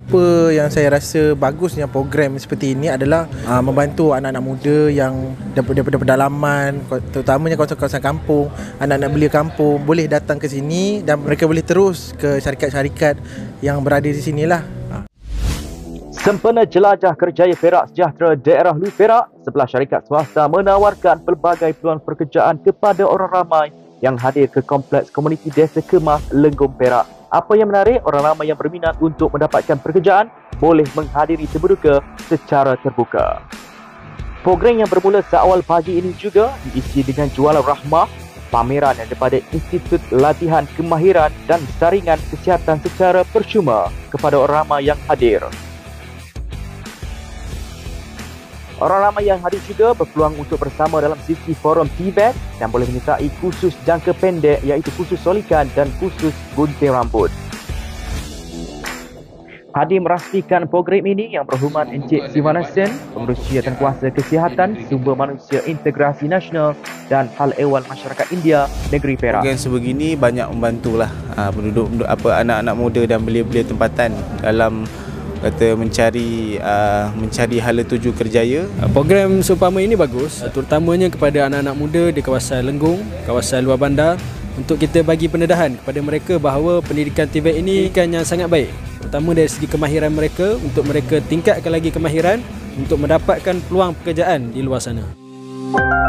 Apa yang saya rasa bagusnya program seperti ini adalah membantu anak-anak muda yang daripada pedalaman, terutamanya kawasan-kawasan kampung, anak-anak belia kampung boleh datang ke sini dan mereka boleh terus ke syarikat-syarikat yang berada di sinilah. Sempena jelajah kerjaya Perak Sejahtera Daerah Lui Perak, sebelah syarikat swasta menawarkan pelbagai peluang pekerjaan kepada orang ramai yang hadir ke Kompleks Komuniti Desa Kemas, Lenggong, Perak. Apa yang menarik, orang ramai yang berminat untuk mendapatkan pekerjaan boleh menghadiri Tebuduka secara terbuka. Program yang bermula seawal pagi ini juga diisi dengan jualan rahmah, pameran daripada Institut Latihan Kemahiran dan saringan kesihatan secara percuma kepada orang ramai yang hadir. Orang ramai yang hadir juga berpeluang untuk bersama dalam sesi forum TVET dan boleh menyertai kursus jangka pendek iaitu kursus solikan dan kursus gunting rambut. Hadir merastikan program ini yang berhormat Encik Siwanasen, Pengerusi Jawatankuasa Kesihatan, Sumber Manusia Integrasi Nasional dan Hal Ehwal Masyarakat India, Negeri Perak. Program sebegini banyak membantulah penduduk anak-anak muda dan belia-belia tempatan dalam mencari hala tuju kerjaya. Program seumpama ini bagus, terutamanya kepada anak-anak muda di kawasan Lenggong, kawasan luar bandar, untuk kita bagi pendedahan kepada mereka bahawa pendidikan TVET ini kan yang sangat baik, terutama dari segi kemahiran mereka, untuk mereka tingkatkan lagi kemahiran untuk mendapatkan peluang pekerjaan di luar sana.